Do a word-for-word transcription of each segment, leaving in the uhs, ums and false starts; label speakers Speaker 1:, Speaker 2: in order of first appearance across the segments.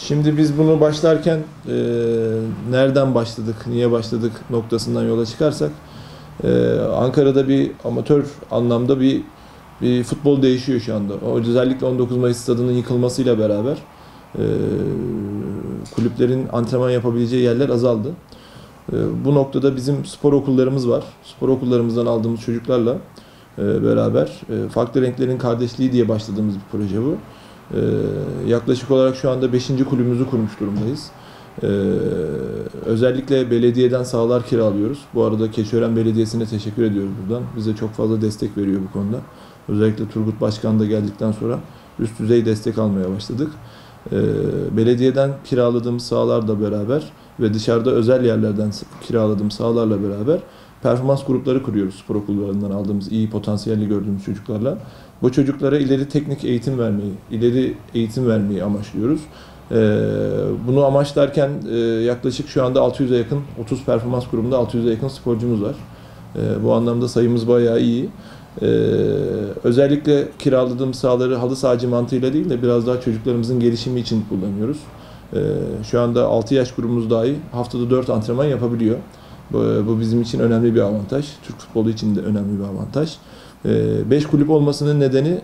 Speaker 1: Şimdi biz bunu başlarken e, nereden başladık, niye başladık noktasından yola çıkarsak e, Ankara'da bir amatör anlamda bir, bir futbol değişiyor şu anda. O, özellikle on dokuz Mayıs stadının yıkılmasıyla beraber e, kulüplerin antrenman yapabileceği yerler azaldı. E, bu noktada bizim spor okullarımız var. Spor okullarımızdan aldığımız çocuklarla e, beraber e, Farklı Renklerin Kardeşliği diye başladığımız bir proje bu. Ee, yaklaşık olarak şu anda beşinci kulübümüzü kurmuş durumdayız. Ee, özellikle belediyeden sahalar kiralıyoruz. Bu arada Keçiören Belediyesi'ne teşekkür ediyoruz buradan. Bize çok fazla destek veriyor bu konuda. Özellikle Turgut Başkan da geldikten sonra üst düzey destek almaya başladık. Ee, belediyeden kiraladığımız sahalarla beraber ve dışarıda özel yerlerden kiraladığımız sahalarla beraber performans grupları kuruyoruz spor okullarından aldığımız iyi potansiyelli gördüğümüz çocuklarla. Bu çocuklara ileri teknik eğitim vermeyi, ileri eğitim vermeyi amaçlıyoruz. Ee, bunu amaçlarken e, yaklaşık şu anda altı yüze yakın, otuz performans grubunda altı yüze yakın sporcumuz var. Ee, bu anlamda sayımız bayağı iyi. Ee, özellikle kiraladığımız sahaları halı sahacı mantığıyla değil de biraz daha çocuklarımızın gelişimi için kullanıyoruz. Ee, şu anda altı yaş grubumuz dahi haftada dört antrenman yapabiliyor. Bu, bu bizim için önemli bir avantaj. Türk futbolu için de önemli bir avantaj. beş kulüp olmasının nedeni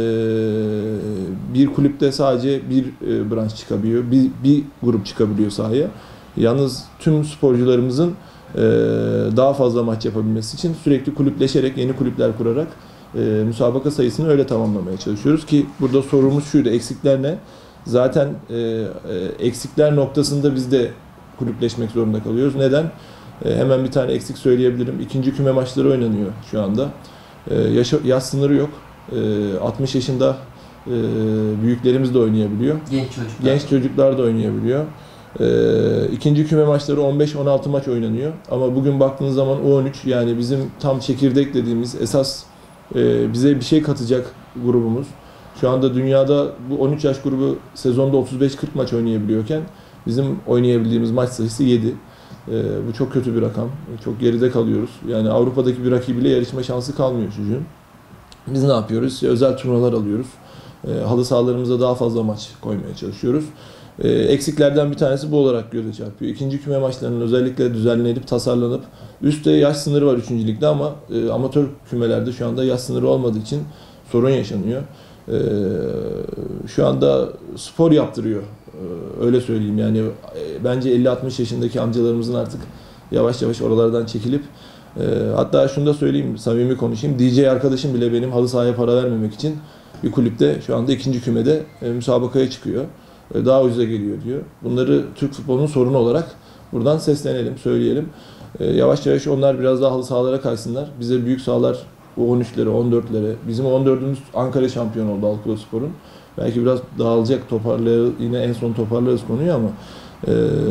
Speaker 1: bir kulüpte sadece bir branş çıkabiliyor, bir, bir grup çıkabiliyor sahaya. Yalnız tüm sporcularımızın daha fazla maç yapabilmesi için sürekli kulüpleşerek, yeni kulüpler kurarak müsabaka sayısını öyle tamamlamaya çalışıyoruz ki burada sorumuz şuydu, eksikler ne? Zaten eksikler noktasında biz de kulüpleşmek zorunda kalıyoruz. Neden? Hemen bir tane eksik söyleyebilirim. İkinci küme maçları oynanıyor şu anda. Yaş, yaş sınırı yok. altmış yaşında büyüklerimiz de oynayabiliyor.
Speaker 2: Genç çocuklar.
Speaker 1: Genç çocuklar da oynayabiliyor. İkinci küme maçları on beş on altı maç oynanıyor. Ama bugün baktığınız zaman U on üç yani bizim tam çekirdek dediğimiz esas bize bir şey katacak grubumuz. Şu anda dünyada bu on üç yaş grubu sezonda otuz beş kırk maç oynayabiliyorken bizim oynayabildiğimiz maç sayısı yedi. Ee, bu çok kötü bir rakam. Çok geride kalıyoruz. Yani Avrupa'daki bir rakibiyle yarışma şansı kalmıyor çocuğun. Biz ne yapıyoruz? İşte özel turnuvalar alıyoruz. Ee, halı sahalarımıza daha fazla maç koymaya çalışıyoruz. Ee, eksiklerden bir tanesi bu olarak göze çarpıyor. İkinci küme maçlarının özellikle düzenlenip, tasarlanıp, üstte yaş sınırı var üçüncü ligde ama e, amatör kümelerde şu anda yaş sınırı olmadığı için sorun yaşanıyor. Ee, şu anda spor yaptırıyor. Öyle söyleyeyim yani bence elli altmış yaşındaki amcalarımızın artık yavaş yavaş oralardan çekilip e, hatta şunu da söyleyeyim, samimi konuşayım. D J arkadaşım bile benim halı sahaya para vermemek için bir kulüpte şu anda ikinci kümede e, müsabakaya çıkıyor. E, daha ucuza geliyor diyor. Bunları Türk futbolunun sorunu olarak buradan seslenelim, söyleyelim. E, yavaş yavaş onlar biraz daha halı sahalara kaysınlar. Bize büyük sahalar bu on üçlere, on dörtlere. Bizim on dördümüz Ankara şampiyon oldu Halkolospor'un. Belki biraz dağılacak, toparlayalım, yine en son toparlarız konuyu ama e,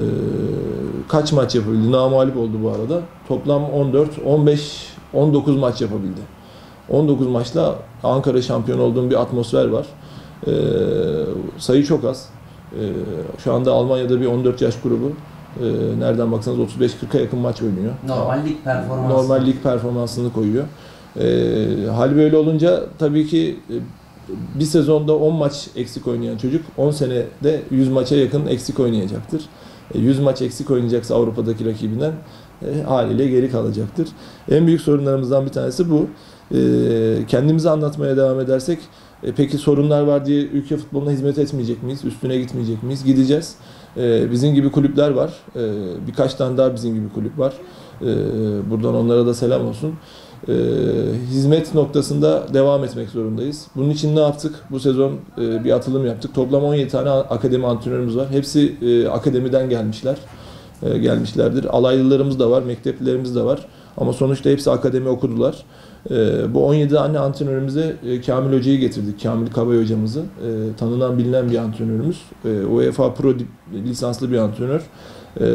Speaker 1: kaç maç yapabildi? Namağlup oldu bu arada. Toplam on dört, on beş, on dokuz maç yapabildi. on dokuz maçla Ankara şampiyon olduğum bir atmosfer var. E, sayı çok az. E, şu anda Almanya'da bir on dört yaş grubu. E, nereden baksanız otuz beş kırka yakın maç oynuyor.
Speaker 2: Normal lig performansı.
Speaker 1: Normal lig performansını koyuyor. E, hal böyle olunca tabii ki bir sezonda on maç eksik oynayan çocuk on senede yüz maça yakın eksik oynayacaktır. yüz maç eksik oynayacaksa Avrupa'daki rakibinden e, haliyle geri kalacaktır. En büyük sorunlarımızdan bir tanesi bu. E, kendimizi anlatmaya devam edersek e, peki sorunlar var diye ülke futboluna hizmet etmeyecek miyiz? Üstüne gitmeyecek miyiz? Gideceğiz. E, bizim gibi kulüpler var. E, birkaç tane daha bizim gibi kulüp var. E, buradan onlara da selam olsun. E, hizmet noktasında devam etmek zorundayız. Bunun için ne yaptık? Bu sezon e, bir atılım yaptık. Toplam on yedi tane akademi antrenörümüz var. Hepsi e, akademiden gelmişler. E, gelmişlerdir. Alaylılarımız da var, mekteplilerimiz de var. Ama sonuçta hepsi akademi okudular. E, bu on yedi tane antrenörümüze e, Kamil Hoca'yı getirdik. Kamil Kabay hocamızı. E, tanınan bilinen bir antrenörümüz. E, UEFA Pro lisanslı bir antrenör. Ee,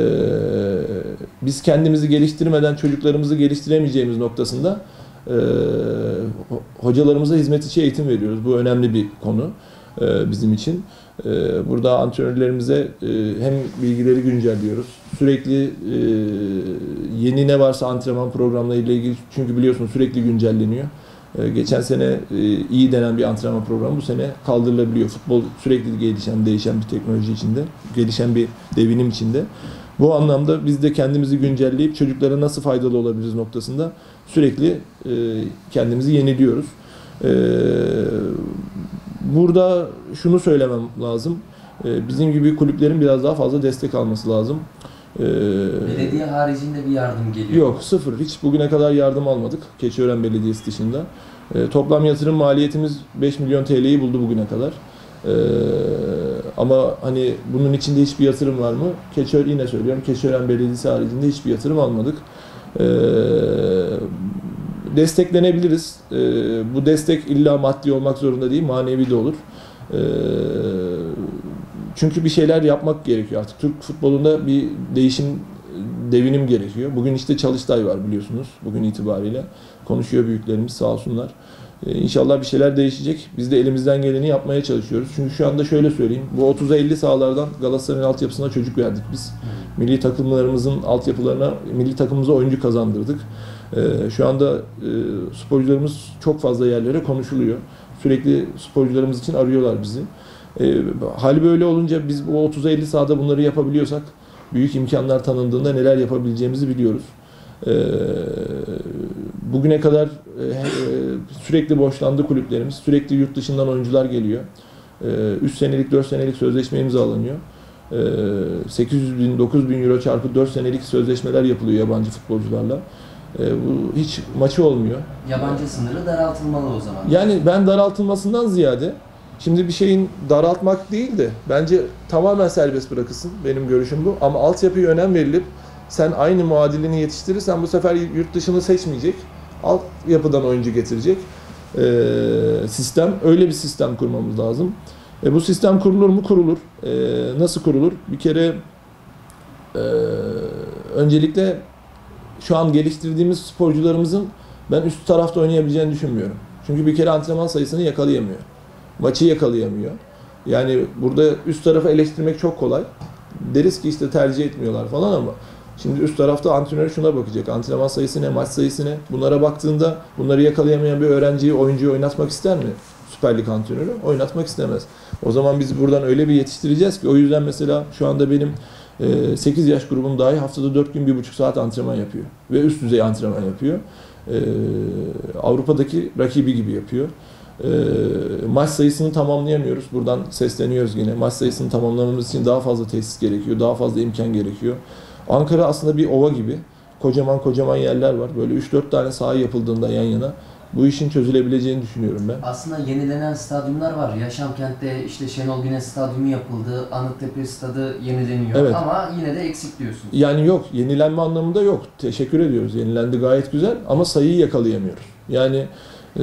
Speaker 1: biz kendimizi geliştirmeden çocuklarımızı geliştiremeyeceğimiz noktasında e, hocalarımıza hizmet içi eğitim veriyoruz. Bu önemli bir konu e, bizim için. E, burada antrenörlerimize e, hem bilgileri güncelliyoruz. Sürekli e, yeni ne varsa antrenman programlarıyla ilgili çünkü biliyorsunuz sürekli güncelleniyor. E, geçen sene e, iyi denen bir antrenman programı bu sene kaldırılabiliyor. Futbol sürekli gelişen, değişen bir teknoloji içinde, gelişen bir devinim içinde. Bu anlamda biz de kendimizi güncelleyip çocuklara nasıl faydalı olabiliriz noktasında sürekli e, kendimizi yeniliyoruz. E, burada şunu söylemem lazım. E, bizim gibi kulüplerin biraz daha fazla destek alması lazım. E,
Speaker 2: Belediye haricinde bir yardım geliyor.
Speaker 1: Yok, sıfır. Hiç bugüne kadar yardım almadık. Keçiören Belediyesi dışında. E, toplam yatırım maliyetimiz beş milyon T L'yi buldu bugüne kadar. Ee, ama hani bunun içinde hiçbir yatırım var mı? Keçiören, yine söylüyorum, Keçiören Belediyesi haricinde hiçbir yatırım almadık. Ee, desteklenebiliriz. Ee, bu destek illa maddi olmak zorunda değil, manevi de olur. Ee, çünkü bir şeyler yapmak gerekiyor artık. Türk futbolunda bir değişim, devinim gerekiyor. Bugün işte Çalıştay var biliyorsunuz, bugün itibariyle. Konuşuyor büyüklerimiz, sağ olsunlar. Ee, İnşallah bir şeyler değişecek. Biz de elimizden geleni yapmaya çalışıyoruz. Çünkü şu anda şöyle söyleyeyim. Bu otuza elli sahalardan Galatasaray'ın altyapısına çocuk verdik biz. Milli takımlarımızın altyapılarına, milli takımımıza oyuncu kazandırdık. Ee, şu anda e, sporcularımız çok fazla yerlere konuşuluyor. Sürekli sporcularımız için arıyorlar bizi. Ee, hali böyle olunca biz bu otuza elli sahada bunları yapabiliyorsak büyük imkanlar tanındığında neler yapabileceğimizi biliyoruz. Ee, bugüne kadar e, sürekli borçlandı kulüplerimiz. Sürekli yurt dışından oyuncular geliyor. Ee, üç senelik, dört senelik sözleşme imzalanıyor. Ee, sekiz yüz bin, dokuz bin euro çarpı dört senelik sözleşmeler yapılıyor yabancı futbolcularla. Ee, bu hiç maçı olmuyor.
Speaker 2: Yabancı sınırı daraltılmalı o zaman.
Speaker 1: Yani ben daraltılmasından ziyade şimdi bir şeyin daraltmak değil de bence tamamen serbest bırakılsın. Benim görüşüm bu. Ama altyapıya önem verilip sen aynı muadilini yetiştirirsen bu sefer yurt dışını seçmeyecek. Altyapıdan oyuncu getirecek ee, sistem. Öyle bir sistem kurmamız lazım. E, bu sistem kurulur mu? Kurulur. E, nasıl kurulur? Bir kere e, öncelikle şu an geliştirdiğimiz sporcularımızın ben üst tarafta oynayabileceğini düşünmüyorum. Çünkü bir kere antrenman sayısını yakalayamıyor. Maçı yakalayamıyor. Yani burada üst tarafı eleştirmek çok kolay. Deriz ki işte tercih etmiyorlar falan ama şimdi üst tarafta antrenör şuna bakacak. Antrenman sayısı ne, maç sayısı ne? Bunlara baktığında bunları yakalayamayan bir öğrenciyi, oyuncuyu oynatmak ister mi? Süper Lig antrenörü oynatmak istemez. O zaman biz buradan öyle bir yetiştireceğiz ki o yüzden mesela şu anda benim sekiz yaş grubum dahi haftada dört gün bir buçuk saat antrenman yapıyor. Ve üst düzey antrenman yapıyor. Avrupa'daki rakibi gibi yapıyor. Maç sayısını tamamlayamıyoruz. Buradan sesleniyoruz yine. Maç sayısını tamamlamamız için daha fazla tesis gerekiyor. Daha fazla imkan gerekiyor. Ankara aslında bir ova gibi. Kocaman kocaman yerler var. Böyle üç dört tane saha yapıldığında yan yana bu işin çözülebileceğini düşünüyorum ben.
Speaker 2: Aslında yenilenen stadyumlar var. Yaşamkent'te işte Şenol Güneş Stadyumu yapıldı. Anıttepe Stadı yenileniyor.
Speaker 1: Evet.
Speaker 2: Ama yine de eksik diyorsunuz.
Speaker 1: Yani yok. Yenilenme anlamında yok. Teşekkür ediyoruz. Yenilendi gayet güzel ama sayıyı yakalayamıyoruz. Yani e,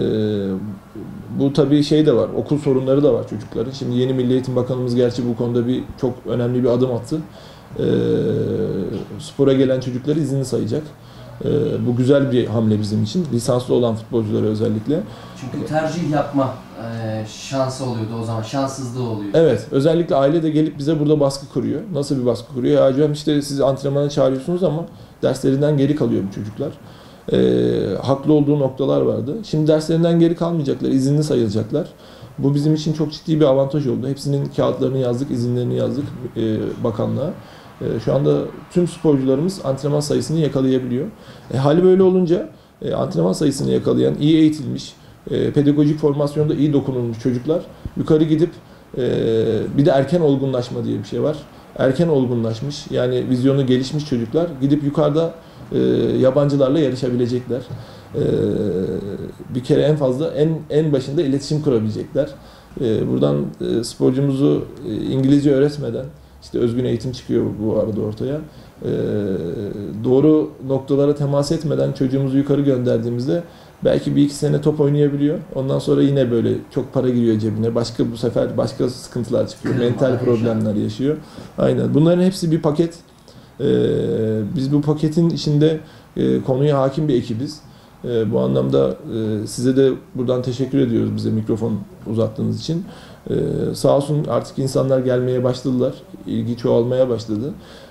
Speaker 1: bu tabii şey de var. Okul sorunları da var çocukların. Şimdi yeni Milli Eğitim Bakanımız gerçi bu konuda bir çok önemli bir adım attı. E, spora gelen çocukları izinli sayacak. Ee, bu güzel bir hamle bizim için. Lisanslı olan futbolculara özellikle.
Speaker 2: Çünkü tercih yapma e, şansı oluyordu o zaman. Şanssızlığı oluyor.
Speaker 1: Evet. Özellikle aile de gelip bize burada baskı kuruyor. Nasıl bir baskı kuruyor? Ya hocam işte siz antrenmana çağırıyorsunuz ama derslerinden geri kalıyor bu çocuklar. Ee, haklı olduğu noktalar vardı. Şimdi derslerinden geri kalmayacaklar. İzinli sayılacaklar. Bu bizim için çok ciddi bir avantaj oldu. Hepsinin kağıtlarını yazdık, izinlerini yazdık e, bakanlığa. Şu anda tüm sporcularımız antrenman sayısını yakalayabiliyor. E, hali böyle olunca e, antrenman sayısını yakalayan, iyi eğitilmiş, e, pedagojik formasyonda iyi dokunulmuş çocuklar yukarı gidip e, bir de erken olgunlaşma diye bir şey var. Erken olgunlaşmış yani vizyonu gelişmiş çocuklar gidip yukarıda e, yabancılarla yarışabilecekler. E, bir kere en fazla en en başında iletişim kurabilecekler. E, buradan e, sporcumuzu e, İngilizce öğretmeden İşte özgün eğitim çıkıyor bu arada ortaya. Ee, doğru noktalara temas etmeden çocuğumuzu yukarı gönderdiğimizde belki bir iki sene top oynayabiliyor. Ondan sonra yine böyle çok para giriyor cebine. Başka bu sefer başka sıkıntılar çıkıyor. Mental problemler yaşıyor. Aynen. Bunların hepsi bir paket. Ee, biz bu paketin içinde e, konuya hakim bir ekibiz. E, bu anlamda e, size de buradan teşekkür ediyoruz bize mikrofon uzattığınız için. Ee, sağ olsun artık insanlar gelmeye başladılar. İlgi çoğalmaya başladı.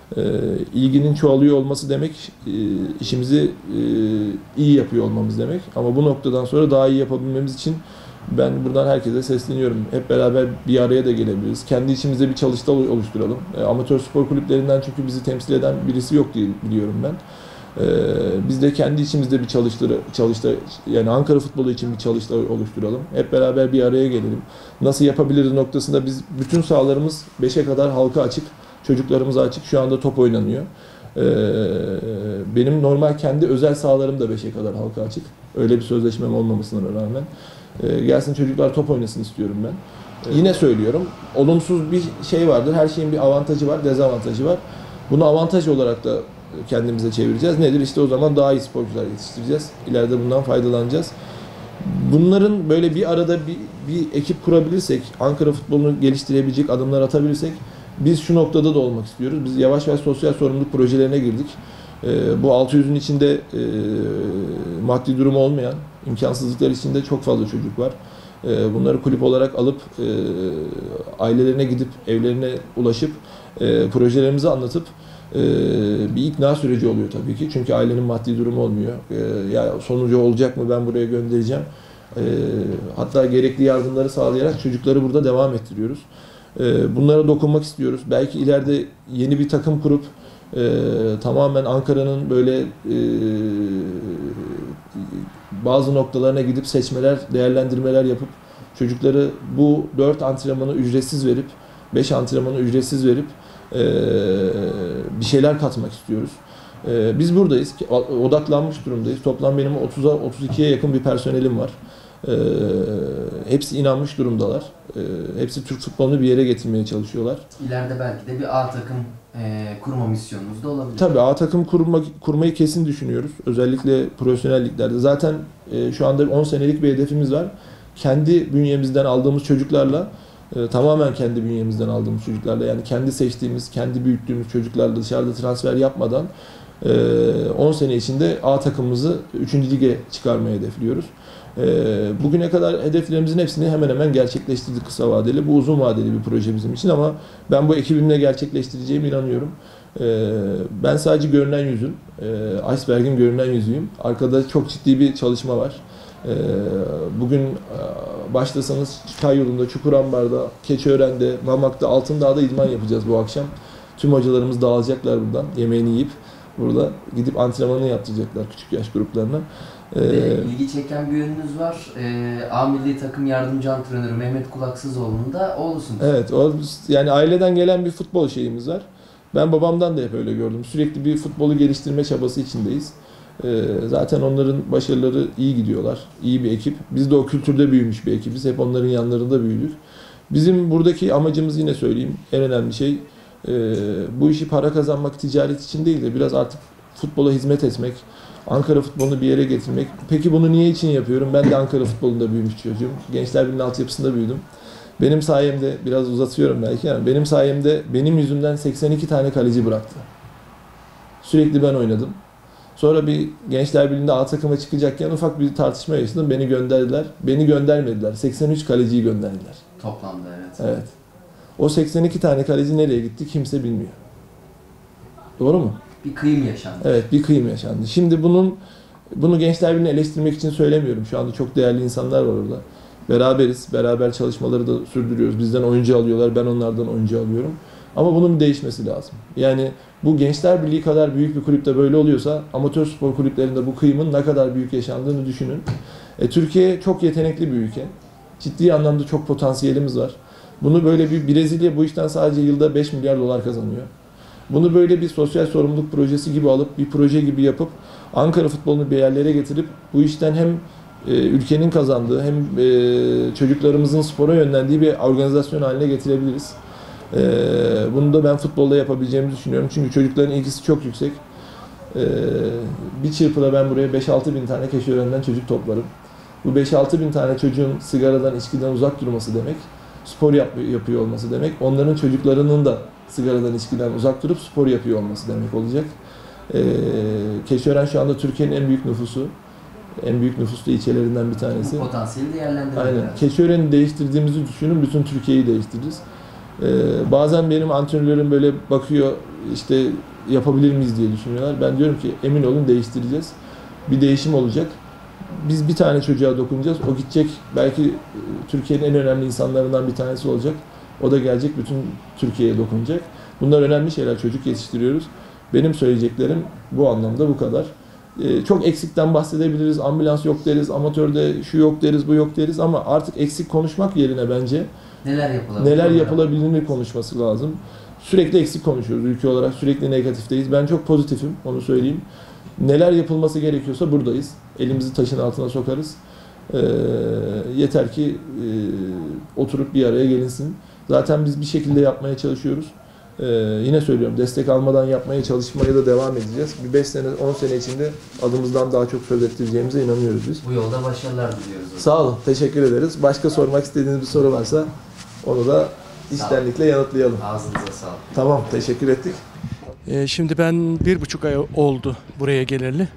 Speaker 1: E, ilginin çoğalıyor olması demek, e, işimizi e, iyi yapıyor olmamız demek. Ama bu noktadan sonra daha iyi yapabilmemiz için ben buradan herkese sesleniyorum. Hep beraber bir araya da gelebiliriz. Kendi içimizde bir çalıştay oluşturalım. E, amatör spor kulüplerinden çünkü bizi temsil eden birisi yok diye biliyorum ben. E, biz de kendi içimizde bir çalıştay, çalıştay, yani Ankara futbolu için bir çalıştay oluşturalım. Hep beraber bir araya gelelim. Nasıl yapabiliriz noktasında biz bütün sahalarımız beşe kadar halka açık. Çocuklarımıza açık. Şu anda top oynanıyor. Ee, benim normal kendi özel sahalarım da beşe kadar halka açık. Öyle bir sözleşmem olmamasına rağmen. Ee, gelsin çocuklar top oynasın istiyorum ben. Ee, yine söylüyorum. Olumsuz bir şey vardır. Her şeyin bir avantajı var, dezavantajı var. Bunu avantaj olarak da kendimize çevireceğiz. Nedir? İşte o zaman daha iyi sporcular yetiştireceğiz. İleride bundan faydalanacağız. Bunların böyle bir arada bir, bir ekip kurabilirsek, Ankara futbolunu geliştirebilecek adımlar atabilirsek, biz şu noktada da olmak istiyoruz. Biz yavaş yavaş sosyal sorumluluk projelerine girdik. Ee, bu altı yüzün içinde e, maddi durumu olmayan, imkansızlıklar içinde çok fazla çocuk var. E, bunları kulüp olarak alıp e, ailelerine gidip, evlerine ulaşıp, e, projelerimizi anlatıp e, bir ikna süreci oluyor tabii ki. Çünkü ailenin maddi durumu olmuyor. E, ya sonucu olacak mı, ben buraya göndereceğim. E, hatta gerekli yardımları sağlayarak çocukları burada devam ettiriyoruz. Bunlara dokunmak istiyoruz. Belki ileride yeni bir takım kurup e, tamamen Ankara'nın böyle e, bazı noktalarına gidip seçmeler, değerlendirmeler yapıp çocukları bu dört antrenmanı ücretsiz verip, beş antrenmanı ücretsiz verip e, bir şeyler katmak istiyoruz. E, biz buradayız. Odaklanmış durumdayız. Toplam benim otuza otuz ikiye yakın bir personelim var. Ee, hepsi inanmış durumdalar. Ee, hepsi Türk futbolunu bir yere getirmeye çalışıyorlar.
Speaker 2: İleride belki de bir A takım e, kurma misyonunuz da olabilir.
Speaker 1: Tabii A takım kurma, kurmayı kesin düşünüyoruz. Özellikle profesyonel liglerde. Zaten e, şu anda on senelik bir hedefimiz var. Kendi bünyemizden aldığımız çocuklarla, e, tamamen kendi bünyemizden aldığımız çocuklarla, yani kendi seçtiğimiz, kendi büyüttüğümüz çocuklarla dışarıda transfer yapmadan on sene içinde A takımımızı üçüncü lige çıkarmayı hedefliyoruz. Bugüne kadar hedeflerimizin hepsini hemen hemen gerçekleştirdik kısa vadeli. Bu uzun vadeli bir proje bizim için ama ben bu ekibimle gerçekleştireceğime inanıyorum. Ben sadece görünen yüzüm, iceberg'in görünen yüzüyüm. Arkada çok ciddi bir çalışma var. Bugün başlasanız Çay yolunda, Çukurambar'da, Keçiören'de, Mamak'ta, Altındağ'da idman yapacağız bu akşam. Tüm hocalarımız dağılacaklar buradan, yemeğini yiyip burada gidip antrenmanını yaptıracaklar küçük yaş gruplarına.
Speaker 2: Ee, ilgi çeken bir yönünüz var. Ee, A milli takım yardımcı antrenörü Mehmet Kulaksızoğlu'nun da oğlusunuz.
Speaker 1: Evet, o, yani aileden gelen bir futbol şeyimiz var. Ben babamdan da hep öyle gördüm. Sürekli bir futbolu geliştirme çabası içindeyiz. Ee, zaten onların başarıları iyi gidiyorlar. İyi bir ekip. Biz de o kültürde büyümüş bir ekibiz. Hep onların yanlarında büyüdük. Bizim buradaki amacımız, yine söyleyeyim, en önemli şey e, bu işi para kazanmak, ticaret için değil de biraz artık futbola hizmet etmek, Ankara futbolunu bir yere getirmek. Peki bunu niye için yapıyorum? Ben de Ankara futbolunda büyümüş çocuğum. Gençler Birliği'nin altyapısında büyüdüm. Benim sayemde, biraz uzatıyorum belki ama benim sayemde benim yüzümden seksen iki tane kaleci bıraktı. Sürekli ben oynadım. Sonra bir Gençler Birliği'nde A takıma çıkacakken ufak bir tartışma yaşadım. Beni gönderdiler. Beni göndermediler. seksen üç kaleciyi gönderdiler.
Speaker 2: Toplamda evet.
Speaker 1: Evet. O seksen iki tane kaleci nereye gitti kimse bilmiyor. Doğru mu?
Speaker 2: Bir kıyım yaşandı.
Speaker 1: Evet, bir kıyım yaşandı. Şimdi bunun bunu Gençler Birliği'ni eleştirmek için söylemiyorum. Şu anda çok değerli insanlar var orada. Beraberiz, beraber çalışmaları da sürdürüyoruz. Bizden oyuncu alıyorlar, ben onlardan oyuncu alıyorum. Ama bunun bir değişmesi lazım. Yani bu Gençler Birliği kadar büyük bir kulüpte böyle oluyorsa, amatör spor kulüplerinde bu kıyımın ne kadar büyük yaşandığını düşünün. E, Türkiye çok yetenekli bir ülke. Ciddi anlamda çok potansiyelimiz var. Bunu böyle bir Brezilya bu işten sadece yılda beş milyar dolar kazanıyor. Bunu böyle bir sosyal sorumluluk projesi gibi alıp, bir proje gibi yapıp Ankara futbolunu bir yerlere getirip bu işten hem e, ülkenin kazandığı hem e, çocuklarımızın spora yönlendiği bir organizasyon haline getirebiliriz. E, bunu da ben futbolda yapabileceğimi düşünüyorum. Çünkü çocukların ilgisi çok yüksek. E, bir çırpıda ben buraya beş altı bin tane Keçiören'den çocuk toplarım. Bu beş altı bin tane çocuğun sigaradan, içkiden uzak durması demek, spor yap yapıyor olması demek, onların çocuklarının da sigaradan, içkiden uzak durup spor yapıyor olması demek olacak. Ee, Keçiören şu anda Türkiye'nin en büyük nüfusu, en büyük nüfuslu ilçelerinden bir tanesi.
Speaker 2: Potansiyeli değerlendirmek.
Speaker 1: Aynen. Keçiören'i değiştirdiğimizi düşünün, bütün Türkiye'yi değiştiririz. Ee, bazen benim antrenörlerim böyle bakıyor, işte yapabilir miyiz diye düşünüyorlar. Ben diyorum ki emin olun değiştireceğiz. Bir değişim olacak. Biz bir tane çocuğa dokunacağız. O gidecek belki Türkiye'nin en önemli insanlarından bir tanesi olacak. O da gelecek bütün Türkiye'ye dokunacak. Bunlar önemli şeyler. Çocuk yetiştiriyoruz. Benim söyleyeceklerim bu anlamda bu kadar. Ee, çok eksikten bahsedebiliriz. Ambulans yok deriz. Amatörde şu yok deriz, bu yok deriz ama artık eksik konuşmak yerine bence
Speaker 2: Neler yapılabilir?
Speaker 1: neler yapılabilir konuşması lazım. Sürekli eksik konuşuyoruz ülke olarak. Sürekli negatifteyiz. Ben çok pozitifim. Onu söyleyeyim. Neler yapılması gerekiyorsa buradayız. Elimizi taşın altına sokarız. Ee, yeter ki e, oturup bir araya gelinsin. Zaten biz bir şekilde yapmaya çalışıyoruz. Ee, yine söylüyorum, destek almadan yapmaya çalışmaya da devam edeceğiz. Bir beş sene, on sene içinde adımızdan daha çok söz ettireceğimize inanıyoruz biz.
Speaker 2: Bu yolda başarılar diliyoruz.
Speaker 1: Sağ olun, teşekkür ederiz. Başka sormak istediğiniz bir soru varsa onu da içtenlikle yanıtlayalım.
Speaker 2: Ağzınıza sağlık.
Speaker 1: Tamam, teşekkür ettik.
Speaker 3: Ee, Şimdi ben bir buçuk ay oldu buraya geleli.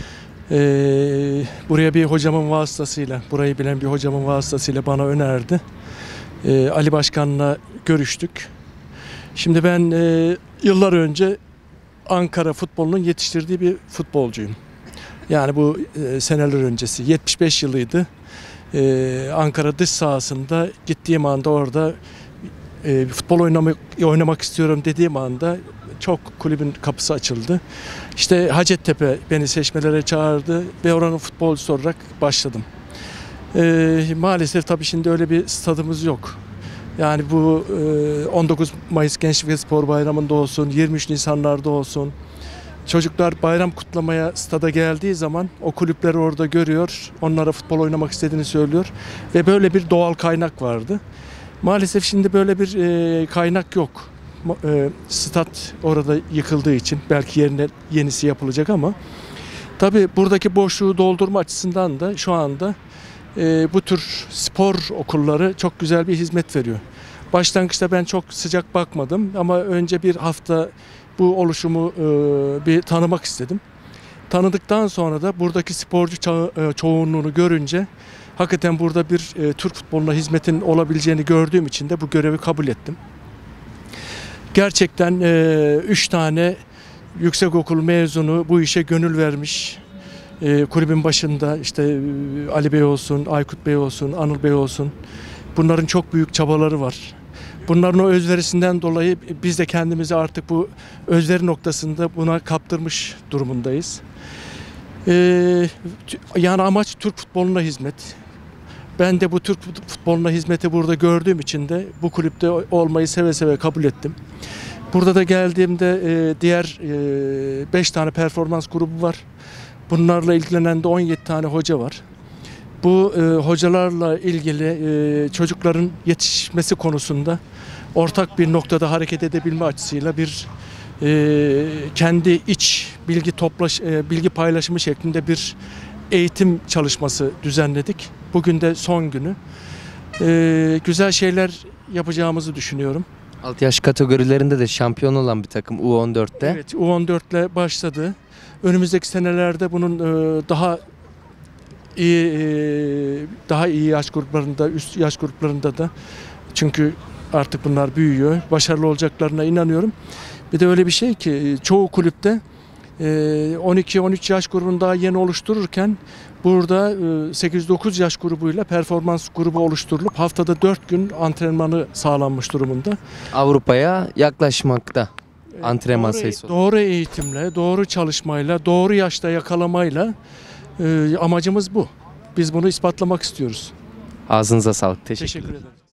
Speaker 3: Ee, buraya bir hocamın vasıtasıyla, burayı bilen bir hocamın vasıtasıyla bana önerdi. Ee, Ali Başkan'la görüştük. Şimdi ben e, yıllar önce Ankara futbolunun yetiştirdiği bir futbolcuyum. Yani bu e, seneler öncesi, yetmiş beş yılıydı. Ee, Ankara dış sahasında gittiğim anda orada e, futbol oynamak, oynamak istiyorum dediğim anda çok kulübün kapısı açıldı. İşte Hacettepe beni seçmelere çağırdı ve oranın futbolcusu olarak başladım. Ee, maalesef tabii şimdi öyle bir stadımız yok. Yani bu e, on dokuz Mayıs Gençlik ve Spor Bayramı'nda olsun, yirmi üç Nisanlar'da olsun. Çocuklar bayram kutlamaya stada geldiği zaman o kulüpleri orada görüyor, onlara futbol oynamak istediğini söylüyor ve böyle bir doğal kaynak vardı. Maalesef şimdi böyle bir e, kaynak yok. E, stat orada yıkıldığı için belki yerine yenisi yapılacak ama tabii buradaki boşluğu doldurma açısından da şu anda e, bu tür spor okulları çok güzel bir hizmet veriyor. Başlangıçta ben çok sıcak bakmadım ama önce bir hafta bu oluşumu e, bir tanımak istedim. Tanıdıktan sonra da buradaki sporcu ço e, çoğunluğunu görünce hakikaten burada bir e, Türk futboluna hizmetin olabileceğini gördüğüm için de bu görevi kabul ettim. Gerçekten e, üç tane yüksekokul mezunu bu işe gönül vermiş. E, kulübün başında işte e, Ali Bey olsun, Aykut Bey olsun, Anıl Bey olsun. Bunların çok büyük çabaları var. Bunların o özverisinden dolayı biz de kendimizi artık bu özveri noktasında buna kaptırmış durumundayız. Ee, yani amaç Türk futboluna hizmet. Ben de bu Türk futboluna hizmeti burada gördüğüm için de bu kulüpte olmayı seve seve kabul ettim. Burada da geldiğimde e, diğer e, beş tane performans grubu var. Bunlarla ilgilenen de on yedi tane hoca var. Bu e, hocalarla ilgili e, çocukların yetişmesi konusunda ortak bir noktada hareket edebilme açısıyla bir e, kendi iç bilgi toplaş e, bilgi paylaşımı şeklinde bir eğitim çalışması düzenledik. Bugün de son günü. E, güzel şeyler yapacağımızı düşünüyorum.
Speaker 4: Alt yaş kategorilerinde de şampiyon olan bir takım U on dörtte.
Speaker 3: Evet, U on dört ile başladı. Önümüzdeki senelerde bunun e, daha iyi e, daha iyi yaş gruplarında, üst yaş gruplarında da, çünkü artık bunlar büyüyor, başarılı olacaklarına inanıyorum. Bir de öyle bir şey ki çoğu kulüpte on iki on üç yaş grubunu daha yeni oluştururken burada sekiz dokuz yaş grubuyla performans grubu oluşturulup haftada dört gün antrenmanı sağlanmış durumunda.
Speaker 4: Avrupa'ya yaklaşmakta antrenman
Speaker 3: doğru,
Speaker 4: sayısı.
Speaker 3: Doğru eğitimle, doğru çalışmayla, doğru yaşta yakalamayla e, amacımız bu. Biz bunu ispatlamak istiyoruz.
Speaker 4: Ağzınıza sağlık. Teşekkür
Speaker 3: Teşekkür ederim.